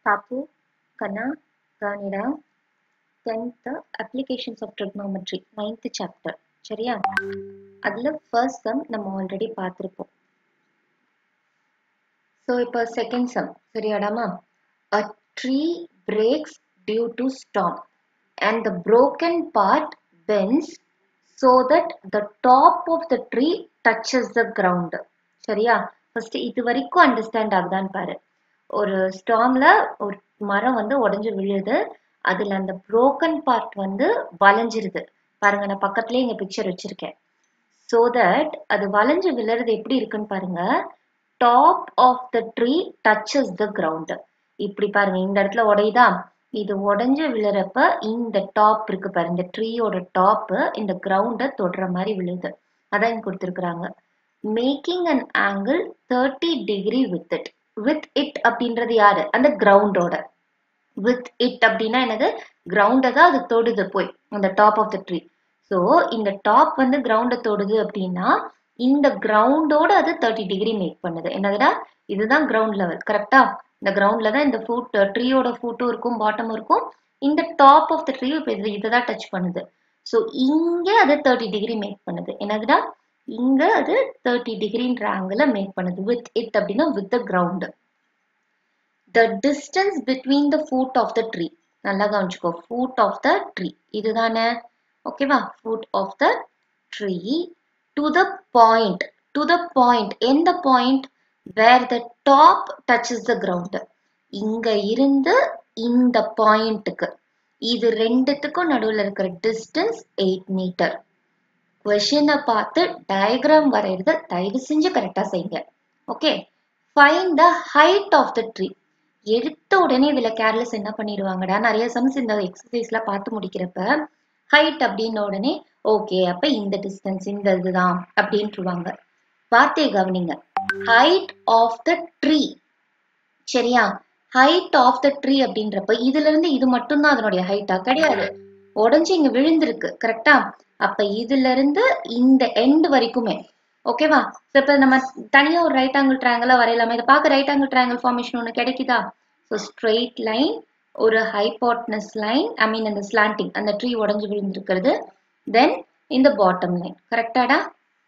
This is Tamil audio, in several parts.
Papu, Kanna, Ganida, 10th Applications of Trigonometry, 9th chapter. சரியா? அதுல first sum நம்ம already பார்த்திருப்போம். So, இப்போ second sum. சரியாடாமா? A tree breaks due to storm and the broken part bends so that the top of the tree touches the ground. சரியா? First இது வரைக்கும் understand ஆகுதான்னு பாரு. ஒரு ஸ்டார்ம்ல ஒரு மரம் வந்து உடைஞ்சு விழுது, அதுல அந்த broken part வந்து வளைஞ்சிருது. பாருங்க, நான் பக்கத்துலயே இங்க பிக்சர் வச்சிருக்கேன். So that அது வளைஞ்சு விழுறது எப்படி இருக்குன்னு பாருங்க. Top of the tree touches the ground. இப்படி பாருங்க, இந்த இடத்துல உடையுதா, இது உடைஞ்சு விழுறப்ப இந்த டாப் இருக்கு பாருங்க, இந்த ட்ரீயோட டாப் இந்த கிரவுண்ட தொடுற மாதிரி விழுது. அதான் இங்க கொடுத்துருக்காங்க. Making an angle 30 degree with it. With it அப்படின்றது யாரு? அந்த கிரவுண்டோட. With it அப்படின்னா என்னது? கிரவுண்ட தான் அது தொடுது போய் அந்த top of the tree. So இந்த டாப் வந்து கிரவுண்ட தொடுது அப்படின்னா இந்த கிரவுண்டோட அது 30 டிகிரி மேக் பண்ணுது. என்னதுடா? இதுதான் கிரவுண்ட் லெவல். கரெக்டா? இந்த கிரவுண்ட்ல தான் இந்த ஃபுட் ட்ரீயோட ஃபுட்டும் இருக்கும், பாட்டமும் இருக்கும். இந்த டாப் ஆஃப் த ட்ரீ இப்போ இதை தான் டச் பண்ணுது. ஸோ இங்கே அது 30 டிகிரி மேக் பண்ணுது. என்னதுடா? இங்க அது 30 டிகிரின்ற ஆங்கிள மேக் பண்ணுது. வித் இட் அப்படின்னா with the ground. The distance between the foot of the tree. நல்லா கவனிச்சுக்கோ. Foot of the tree. இதுதானே? ஓகேவா? Foot of the tree to the point. To the point. எந்த point? Where the top touches the ground. இங்க இருந்து இந்த பாயிண்ட்டுக்கு. இது ரெண்டுத்துக்கும் நடுவில் இருக்கிற distance 8 மீட்டர். Question பார்த்து டயக்ராம் வரையறத தயவு செஞ்சு கரெக்டா செய்யுங்க. Okay. Find the height of the tree. எடுத்த உடனே இதுல கேர்லெஸ் என்ன பண்ணிடுவாங்கடா, நிறைய சம்ஸ் இந்த எக்ஸசைஸ்ல பார்த்து முடிக்கிறப்ப ஹைட் அப்படின்ன உடனே ஓகே அப்ப இந்த டிஸ்டன்ஸ் இந்த இதுதான் அப்படின்ட்டுருவாங்க. பார்த்தே கவனிங்க. Height of the tree. சரியா? ஹைட் ஆஃப் த ட்ரீ அப்படின்றப்ப இதுல இருந்து இது மட்டும்தான் அதனுடைய ஹைட்டா? கிடையாது. உடஞ்சு இங்க விழுந்திருக்கு. கரெக்டா? அப்ப இதுல இருந்து இந்த எண்ட் வரைக்குமே. ஓகேவா? இப்ப நம்ம தனியா ஒரு ரைட் ஆங்கிள் ட்ரையாங்கிளா வரையலாமா? இதை பார்க்க ரைட் ஆங்கிள் ட்ரையாங்கிள் ஃபார்மேஷன் ஒன்று கிடைக்குதா? ஸோ ஸ்ட்ரெயிட் லைன், ஒரு ஹைபாட்னஸ் லைன், ஐ மீன் அந்த ஸ்லாண்டிங், அந்த ட்ரீ உடஞ்சு விழுந்திருக்கிறது, தென் இந்த பாட்டம் லைன். கரெக்டாடா?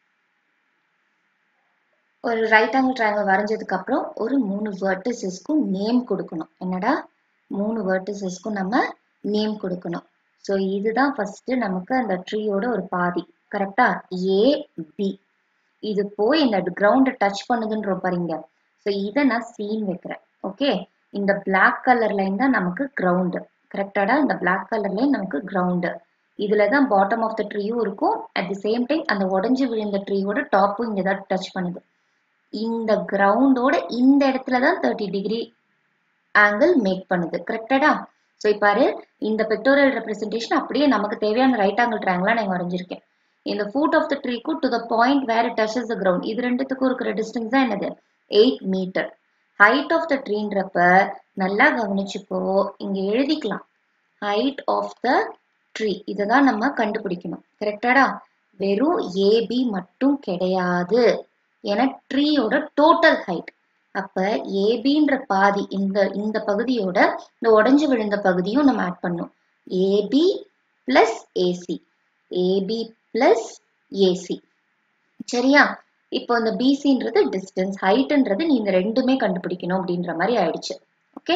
ஒரு ரைட் ஆங்கிள் ட்ரையாங்கிள் வரைஞ்சதுக்கு அப்புறம் ஒரு 3 வெர்டிசஸ்க்கும் நேம் கொடுக்கணும். என்னடா? 3 வெர்டிசஸ்க்கும் நம்ம நேம் கொடுக்கணும். ஸோ இதுதான் ஃபர்ஸ்ட் நமக்கு அந்த ட்ரீயோட ஒரு பாதி. கரெக்டா? A B. இது போய் இந்த கிரவுண்டை டச் பண்ணுதுன்ற பாருங்க. ஸோ இதை நான் சீன் வைக்கிறேன். ஓகே. இந்த பிளாக் கலர் லைன் தான் நமக்கு கிரவுண்டு. கரெக்டாடா? இந்த பிளாக் கலர் லைன் நமக்கு கிரவுண்டு. இதுல தான் பாட்டம் ஆஃப் த ட்ரீயும் இருக்கும். அட் தி சேம் டைம் அந்த உடஞ்சு விழுந்த ட்ரீயோட டாப்பும் இங்கே தான் டச் பண்ணுது. இந்த கிரவுண்டோட இந்த இடத்துல தான் 30 டிகிரி ஆங்கிள் மேக் பண்ணுது. கரெக்டாடா? ஸோ இப்பாரு, இந்த பிக்டோரியல் ரெப்ரஸன்டேஷன் அப்படியே நமக்கு தேவையான ரைட் ஆங்கிள் ட்ரையாங்கிளா நான் வரைஞ்சிருக்கேன். இந்த ஃபுட் ஆஃப் த ட்ரீக்கு to the point where it touches the ground, இது ரெண்டுத்துக்கும் இருக்கிற டிஸ்டன்ஸ் தான் என்னது? 8 மீட்டர். ஹைட் ஆஃப் த ட்ரீன்றப்ப நல்லா கவனிச்சுக்கோ, இங்க எழுதிக்கலாம். ஹைட் ஆஃப் த ட்ரீ இதை தான் நம்ம கண்டுபிடிக்கணும். கரெக்டாடா? வெறும் ஏபி மட்டும் கிடையாது. ஏன்னா ட்ரீயோட டோட்டல் ஹைட். அப்ப ஏபின்ற பாதி இந்த பகுதியோட இந்த உடைஞ்சு விழுந்த பகுதியும் நம்ம ஆட் பண்ணும். AB plus AC. AB plus AC. சரியா? இப்போ இந்த பிசின்றது டிஸ்டன்ஸ், ஹைட்ன்றது நீ இந்த ரெண்டுமே கண்டுபிடிக்கணும் அப்படின்ற மாதிரி ஆயிடுச்சு. ஓகே.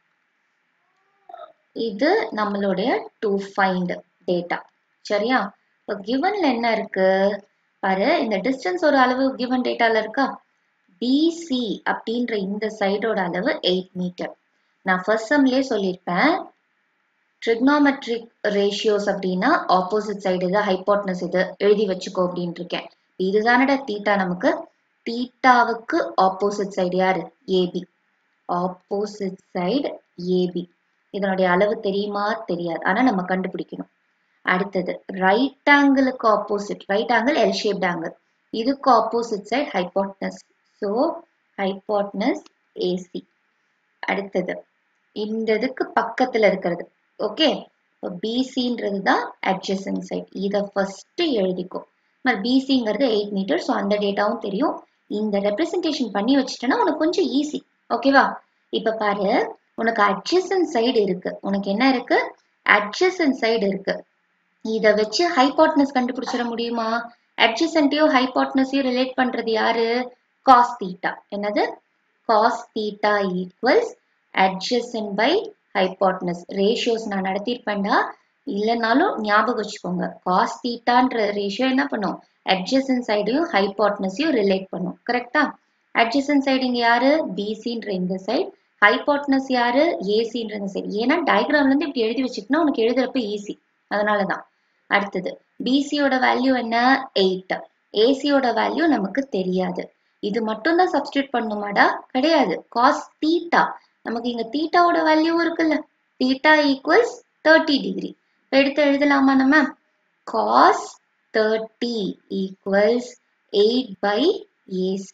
இது நம்மளுடைய டு ஃபைண்ட் டேட்டா. சரியா? இப்போ கிவன்ல என்ன இருக்கு பாரு, இந்த டிஸ்டன்ஸ் ஒரு அளவு கிவன் டேட்டால இருக்கா? டிசி அப்படின்ற இந்த சைடோட அளவு 8 மீட்டர். நான் ஃபர்ஸ்ட் சம்லயே சொல்லியிருப்பேன், ட்ரிக்னோமெட்ரிக் ரேஷியோஸ் அப்படின்னா ஆப்போசிட் சைடு இது, ஹைபாட்னஸ் இது எழுதி வச்சுக்கோ அப்படின்ட்டு இருக்கேன். இதுதானடா தீட்டா நமக்கு. தீட்டாவுக்கு ஆப்போசிட் சைடு யாரு? ஏபி. Opposite side AB. இதனுடைய அளவு தெரியுமா? தெரியாது. ஆனா நம்ம கண்டுபிடிக்கணும். அடுத்தது ரைட் ஆங்கிளுக்கு opposite, right angle L shaped angle, இதுக்கு opposite side hypotenuse. So hypotenuse AC. அடுத்தது இந்த இதுக்கு பக்கத்துல இருக்கிறது. ஓகே. பிசின்றது தான் அட்ஜசன்ட் சைட். இதை ஃபர்ஸ்ட் எழுதிக்கோ. பிசிங்கிறது 8 மீட்டர். ஸோ அந்த டேட்டாவும் தெரியும். இந்த ரெப்ரசன்டேஷன் பண்ணி வச்சுட்டேன்னா உனக்கு கொஞ்சம் ஈஸி. ஓகேவா? இப்ப பாரு, உனக்கு adjacent side இருக்கு. உனக்கு என்ன இருக்கு? adjacent side இருக்கு. இத வச்சு hypotenuse கண்டுபிடிச்சிட முடியுமா? adjacentயும் hypotenuseயும் relate பண்றது யாரு? cos theta. என்னது? cos theta equals adjacent by hypotenuse. ratios நான் நடத்திருப்பேன்டா. இல்லனாலும் ஞாபகம் வச்சுக்கோங்க. cos thetaன்ற ratio என்ன பண்ணும்? adjacent sideயும் hypotenuseயும் relate பண்ணும். கரெக்டா? adjacent side இங்க யாரு? BCன்ற இந்த side. hypotenuse யாரு? ACன்ற இந்த side. ஏன்னா டயக்ராம்ல இருந்து இப்படி எழுதி வச்சுக்கினா உனக்கு எழுதுறப்ப ஈஸி. அதனாலதான். அடுத்தது BC யோட வேல்யூ என்ன? 8. AC யோட வேல்யூ நமக்கு தெரியாது. இது மட்டும் தான் சப்ஸ்டிட்யூட் பண்ணுமாடா? கிடையாது. cos theta. நமக்கு இங்க தீட்டாவோட வேல்யூ இருக்குல்ல? theta equals 30 degree. எடுத்து எழுதலாமா நம்ம? cos 30 equals 8 by AC.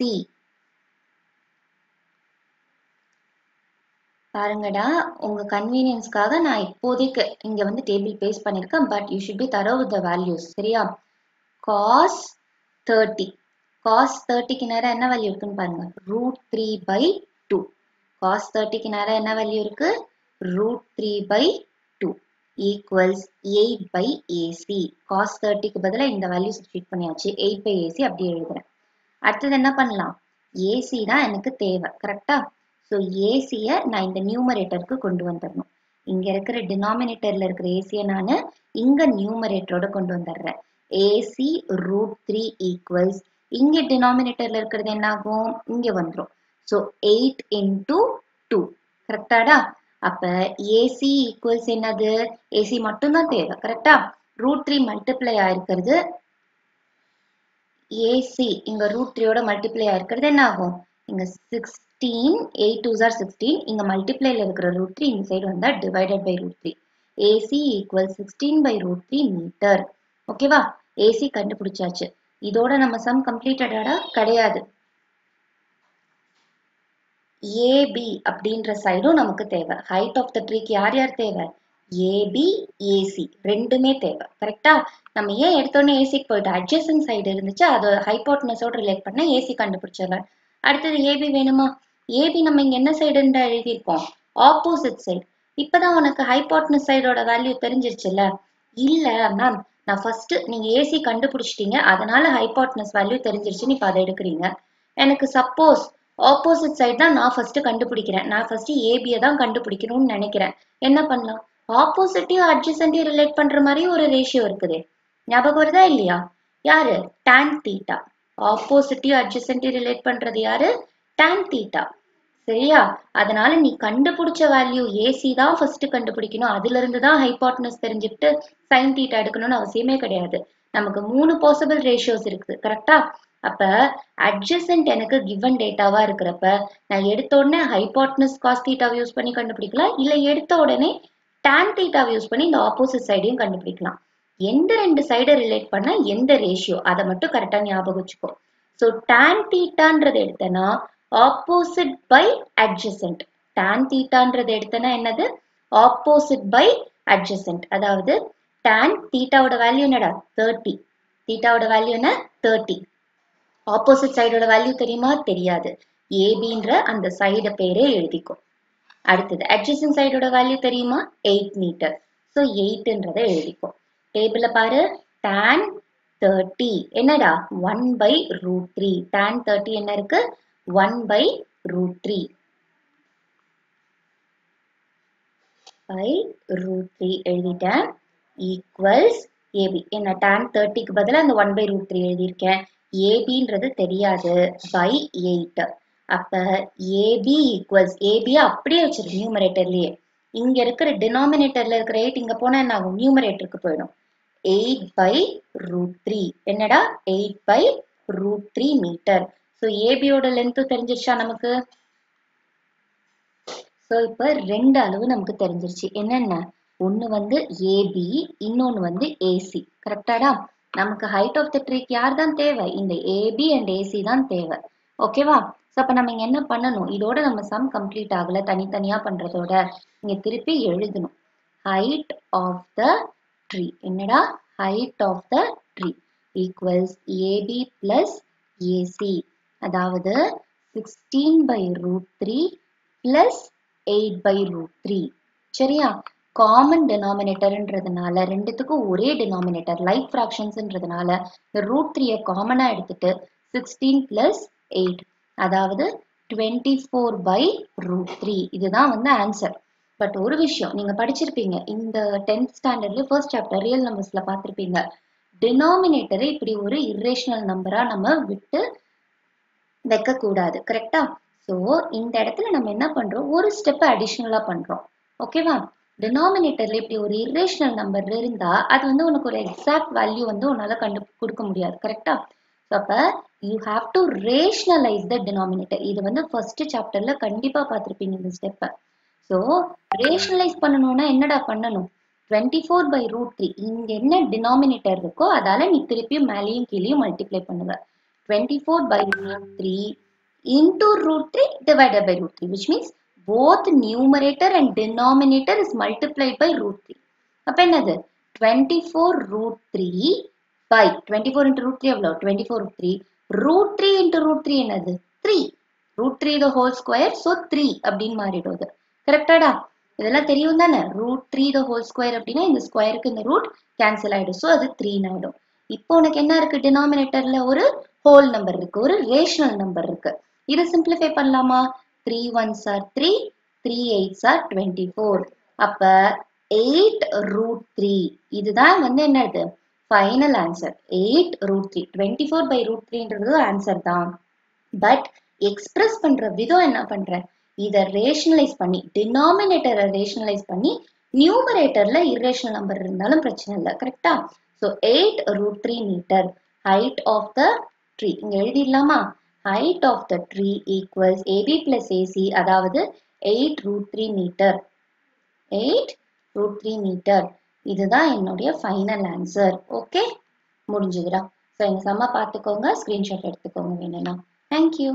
பாருங்கடா, உங்க கன்வீனியன்ஸ்க்காக நான் இப்போதைக்கு இங்க வந்து டேபிள் பேஸ்ட் பண்ணிருக்கேன். But you should be thorough with the values. சரியா? cos 30. cos 30க்கு நேரா என்ன வேல்யூ இருக்குன்னு பாருங்க. √3 by 2. cos 30க்கு நேரா என்ன வேல்யூ இருக்கு? √3 by 2 equals 8 by AC. cos 30க்கு பதிலா இந்த வேல்யூ சப்ஸ்டிட்யூட் பண்ணியாச்சு. 8 by AC அப்படியே எழுதுறேன். அடுத்தது என்ன பண்ணலாம்? AC தான் எனக்கு தேவை. கரெக்டா? ஸோ ஏசியை நான் இந்த நியூமரேட்டருக்கு கொண்டு வந்துடணும். இங்க இருக்கிற டினாமினேட்டர்ல இருக்கிற ஏசியை நான் இங்க நியூமரேட்டரோட கொண்டு வந்துடுறேன். ஏசி √3 ஈக்குவல்ஸ் இங்க டினாமினேட்டர்ல இருக்கிறது என்ன ஆகும்? இங்க வந்துடும். So 8 into 2. கரெக்டாடா? அப்ப ஏசி ஈக்குவல்ஸ் என்னது? ஏசி மட்டும்தான் தேவை. கரெக்டா? √3 மல்டிப்ளை ஆயிருக்கிறது ஏசி இங்க √3 ஓட மல்டிப்ளை ஆயிருக்கிறது என்ன ஆகும்? இங்க 16, 8 2s are 16. இங்க மல்டிப்ளைல இருக்கிற √3 இந்த சைடு வந்தா divided by √3. AC equals 16 by √3 metre. ஓகேவா? AC கண்டுபிடிச்சாச்சு. இதோட நம்ம சம் கம்ப்ளீட்டடாடா? கிடையாது. AB அப்படின்ற சைடும் நமக்கு தேவை. ஹைட் ஆஃப் த ட்ரீக்கு யார் யார் தேவை? AB, AC ரெண்டுமே தேவை. கரெக்டா? நம்ம ஏன் எடுத்தோடனே ஏசிக்கு போயிட்டு அட்ஜசன்ட் சைடு இருந்துச்சு, அதை ஹைபோட்டனஸோட ரிலேட் பண்ண ஏசி கண்டுபிடிச்சிடலாம். அடுத்தது ஏபி வேணுமா? ஏபி நம்ம இங்க என்ன சைடுன்னு எழுதியிருக்கோம்? Opposite side. இப்பதான் உனக்கு ஹைபோட்டனஸ் சைடோட வேல்யூ தெரிஞ்சிருச்சுல்ல? இல்ல மேம், நான் ஃபர்ஸ்ட் நீங்க ஏசி கண்டுபிடிச்சிட்டீங்க, அதனால ஹைபோட்டனஸ் வேல்யூ தெரிஞ்சிருச்சுன்னு இப்ப அதை எடுக்கிறீங்க. எனக்கு சப்போஸ் ஆப்போசிட் சைடு தான் நான் ஃபர்ஸ்ட் கண்டுபிடிக்கிறேன். நான் ஃபர்ஸ்ட் ஏபியை தான் கண்டுபிடிக்கணும்னு நினைக்கிறேன். என்ன பண்ணலாம்? ஆப்போசிட்டையும் அட்ஜசன்ட்டையும் ரிலேட் பண்ற மாதிரி ஒரு ரேஷியோ இருக்குது. ஞாபகம் வருதா இல்லையா? யாரு? tan theta. ஆப்போசிட்டையும் அட்ஜசன்ட்டையும் ரிலேட் பண்றது யாரு? tan theta. சரியா? அதனால நீ கண்டுபிடிச்ச வேல்யூ ஏசி தான் ஃபர்ஸ்ட் கண்டுபிடிக்கணும். அதுல இருந்து தான் ஹைபோட்டனஸ் தெரிஞ்சுக்கிட்டு sin theta எடுக்கணும்னு அவசியமே கிடையாது. நமக்கு 3 பாசிபிள் ரேஷியோஸ் இருக்குது. கரெக்டா? அப்ப அட்ஜசன்ட் எனக்கு கிவன் டேட்டாவா இருக்கிறப்ப நான் எடுத்த உடனே ஹைபோட்டனஸ் cos theta யூஸ் பண்ணி கண்டுபிடிக்கலாம். இல்ல எடுத்த உடனே tan theta யூஸ் பண்ணி இந்த ஆப்போசிட் சைடையும் கண்டுபிடிக்கலாம். எந்த ரெண்டு சைடை ரிலேட் பண்ணா எந்த ரேஷியோ அதை மட்டும் கரெக்டா ஞாபகம் வச்சுக்கோ. ஸோ tan thetaன்றது எடுத்தனா ஆப்போசிட் பை அட்ஜசன்ட். tan thetaன்றது எடுத்தனா என்னது? Opposite by adjacent. அதாவது tan thetaவோட வேல்யூ என்னடா? 30. thetaவோட வேல்யூ என்ன? 30. ஆப்போசிட் சைடோட வேல்யூ தெரியுமா? தெரியாது. ஏபின்ற அந்த சைட பேரே எழுதிக்கும். அடுத்தது அட்ஜசன்ட் சைடோட வேல்யூ தெரியுமா? 8 மீட்டர். ஸோ 8ன்றதை எழுதிக்கும். டேபிள்ல பாரு, tan 30 என்னடா? 1 by √3. tan 30 என்ன இருக்கு? 1 by √3 by √3 எழுதிட்டேன். Equals AB. என்ன tan 30க்கு பதிலாக அந்த 1 by √3 எழுதியிருக்கேன். ஏபின்றது தெரியாது. by 8. அப்ப ஏபி ஈக்குவல்ஸ் ஏபியை அப்படியே வச்சிரு நியூமரேட்டர்லயே. இங்க இருக்கிற டினாமினேட்டர்ல இருக்கிற 8 இங்க போனா என்ன ஆகும்? நியூமரேட்டருக்கு போயிடும். 8 by √3 என்னடா? 8 by √3 மீட்டர். ஸோ ஏபியோட லென்த் தெரிஞ்சிருச்சா நமக்கு? ஸோ இப்போ ரெண்டு அளவு நமக்கு தெரிஞ்சிருச்சு. என்னென்ன? ஒன்று வந்து ஏபி, இன்னொன்று வந்து ஏசி. கரெக்டாடா? நமக்கு ஹைட் ஆஃப் த ட்ரீக்கு யார் தான் தேவை? இந்த ஏபி அண்ட் ஏசி தான் தேவை. ஓகேவா? ஸோ அப்போ நம்ம இங்கே என்ன பண்ணணும்? இதோட நம்ம சம் கம்ப்ளீட் ஆகலை. தனித்தனியாக பண்ணுறதோட இங்கே திருப்பி எழுதணும். ஹைட் ஆஃப் த ட்ரீ என்னடா? Height of the tree equals AB plus AC. அதாவது 16 by √3 பிளஸ் 8 by root 3. சரியா? காமன் denominatorன்றதுனால ரெண்டுத்துக்கும் ஒரே denominator like fractionsன்றதுனால root 3 காமனா எடுத்துட்டு 16 plus 8 அதாவது 24 by root 3 இதுதான் வந்து ஆன்சர். பட் ஒரு விஷயம் நீங்க படிச்சிருப்பீங்க இந்த 10th ஸ்டாண்டர்ட்ல ஃபர்ஸ்ட் சாப்டர் ரியல் நம்பர்ஸ்ல பார்த்திருப்பீங்க. டினாமினேட்டரை இப்படி ஒரு irrational நம்பரா நம்ம விட்டு வைக்க கூடாது. கரெக்டா? சோ இந்த இடத்துல நம்ம என்ன பண்றோம், ஒரு ஸ்டெப் அடிஷனலா பண்றோம். ஓகேவா? டினாமினேட்டர்ல இப்படி ஒரு irrational நம்பர் இருந்தா அது வந்து உனக்கு ஒரு எக்ஸாக்ட் வேல்யூ வந்து உன்னால கொடுக்க முடியாது. கரெக்டா? அப்ப you have to rationalize the denominator. இது வந்து ஃபர்ஸ்ட் சாப்டர்ல கண்டிப்பா பார்த்திருப்பீங்க இந்த ஸ்டெப்ப. சோ rationalize பண்ணனும்னா என்னடா பண்ணணும்? 24 by root 3 இங்க என்ன denominator இருக்கோ அதால நீ திருப்பி மேலேயும் கீழேயும் மல்டிப்ளை பண்ணுவ. 24 by root 3 into root 3 divided by root 3, which means both numerator and denominator is multiplied by root 3. அப்ப என்னது? 24 root 3 by 24 into root 3 எவ்வளவு? 24 root 3. root 3 into root 3 என்னது? 3. root 3 the whole square, so 3 அப்படின்னு மாறிடுவது. கரெக்டாடா? இதெல்லாம் தெரியும் தானே? root 3 the whole square அப்படின்னா இந்த ஸ்கொயருக்கு இந்த ரூட் கேன்சல் ஆயிடும். ஸோ அது 3 ஆயிடும். இப்போ உனக்கு என்ன இருக்கு? டினாமினேட்டர்ல ஒரு ஹோல் நம்பர் இருக்கு, ஒரு ரேஷனல் நம்பர் இருக்கு. இதை சிம்பிளிஃபை பண்ணலாமா? 3 1s are 3, 3 8s are 24. அப்ப 8 root 3 இதுதான் வந்து என்னது? Final answer 8 root 3. 24 by root 3ன்றது ஆன்சர் தான். பட் எக்ஸ்பிரஸ் பண்ற விதம் என்ன பண்றேன்? இதை ரேஷனலைஸ் பண்ணி டினாமினேட்டரை ரேஷனலைஸ் பண்ணி நியூமரேட்டர்ல irrational நம்பர் இருந்தாலும் பிரச்சனை இல்லை. கரெக்டா? So 8 root 3 metre height of the tree இங்க எழுதிடலாமா? height of the tree equals AB plus AC அதாவது 8 root 3 மீட்டர். 8 root 3 metre. இதுதான் என்னுடைய ஃபைனல் ஆன்சர். ஓகே, முடிஞ்சுதுடா. ஸோ இந்த சம்ம பார்த்துக்கோங்க, ஸ்கிரீன்ஷாட் எடுத்துக்கோங்க வேணும்னா. தேங்க்யூ.